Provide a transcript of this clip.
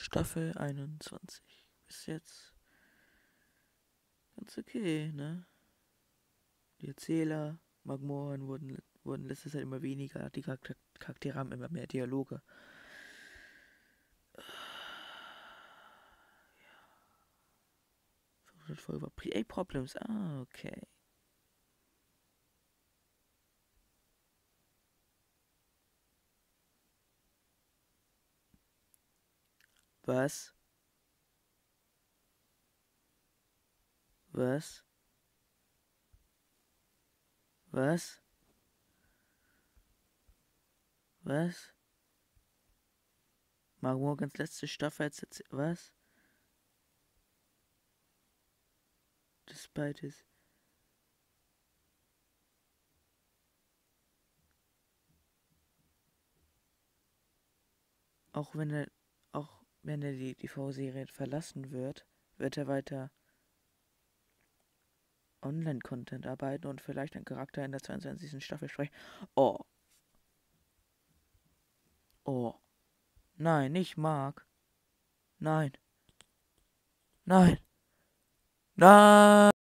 Staffel 21. Bis jetzt ganz okay, ne? Die Erzähler, Magmoren wurden letzte Zeit immer weniger. Die Charaktere haben immer mehr Dialoge. Voll über PA-Problems. Ah, okay. Was? Was? Was? Was? Magmorgans letzte Staffel als was? Despite his... Auch wenn er die TV-Serie verlassen wird, wird er weiter Online-Content arbeiten und vielleicht einen Charakter in der 22. Staffel sprechen. Oh. Oh. Nein, nicht Mark. Nein. Nein. Nein.